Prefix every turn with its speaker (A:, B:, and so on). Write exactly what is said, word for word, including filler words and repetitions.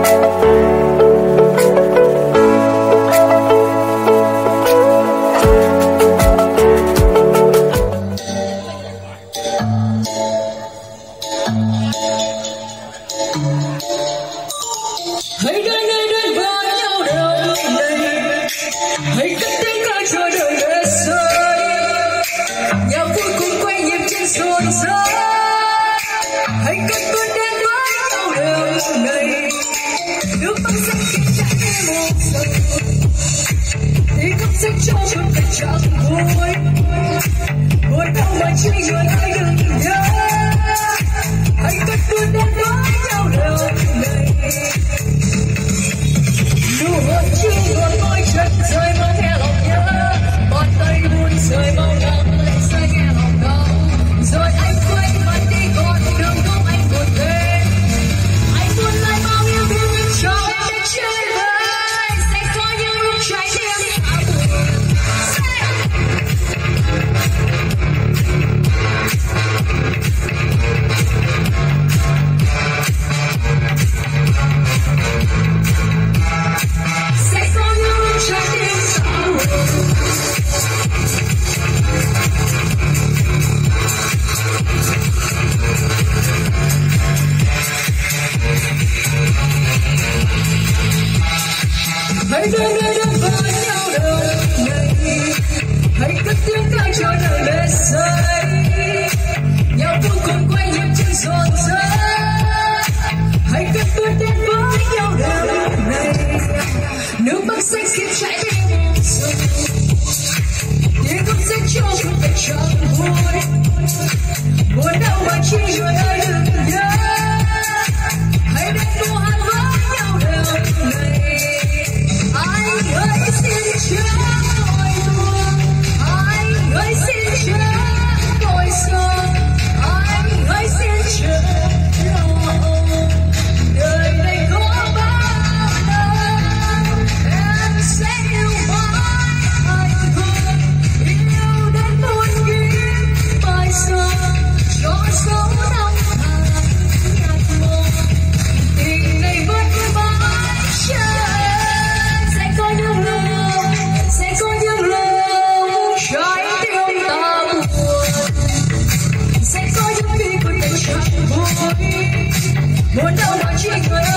A: Hãy đến đây đến với nhau đời này, hãy cất tiếng ca cho đời để rơi. Nhà vui cùng quay nhịp trên xôn xao, hãy cất bước đến với nhau đời này. Nước mắt xanh khi trải đi một giờ, thì khóc sẽ cho chúng ta chẳng vui. Buồn đau mà chỉ người ai đừng nhớ, hãy cất bước đến với nhau đời này. Nụ hôn chưa còn môi chân rơi mau theo lòng nhớ, bàn tay buồn rơi mau nắng lên rơi nghe lòng đau. Rồi anh quay mặt đi còn đường không anh buồn thêm, anh buồn lại bao yêu thương nhưng cho em đến chơi vơi. Sẽ có những lúc trái tim thả buồn. Hãy đến đây đến với nhau đời này, hãy cất tiếng ca cho đời để rơi. Nhau vui cùng quay nhịp trên rộn rã, hãy cất bước đến với nhau đời này. Nước mắt xanh xiết trái tim rơi, tiếng khóc sẽ cho chúng ta chẳng vui. Buồn đau mà chỉ người ai đừng nhớ, hãy đến cùng hát với nhau đời này. Anh ơi xin chớ vội buồn, anh ơi xin chớ vội sầu, anh ơi xin chớ lo. Đời này có bao lần em sẽ yêu mãi hạnh phúc, yêu đến muôn kiếp mai sau, cho dấu năm tháng nhạt màu. Tình này vẫn mãi chờ. Sẽ có những lúc trái tim ta buồn, sẽ có những khi cuộc tình chẳng vui. Buồn đau mà chỉ người